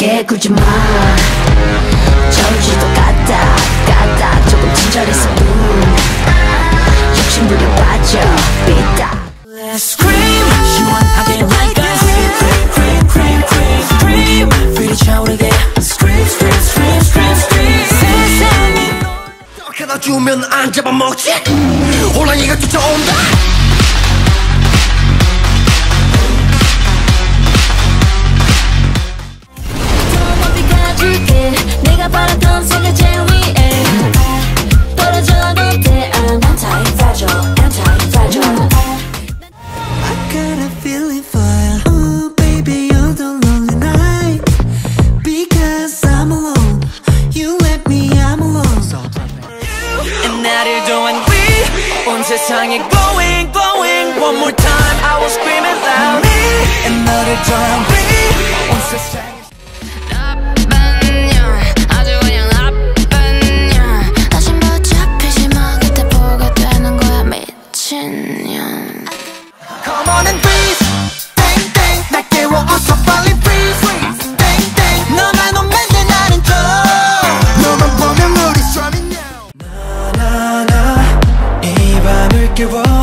굳이 마 저지도 까딱 조금 친절했을 뿐 욕심부려 빠져 삐딱 Let's scream 시원하게 like a scream pretty 차오르게 scream 세상이 널 하나 주면 안 잡아먹지 호랑이가 쫓아온다 내가 바랐던 세계 제일 위에 떨어져도 돼 I'm anti-fragile I got a feeling for you. Oh baby, you're the lonely night. Because I'm alone. You let me, I'm alone. And 나를 도한 온 세상에 glowing One more time I will scream it loud And 너를 도한 온 세상에 Come on and freeze. Bang bang. 날 깨워 어서 빨리 freeze. Bang bang. 너만 오면 돼 나는 줘. 너만 보면 우리 strumming now. 이 밤을 깨워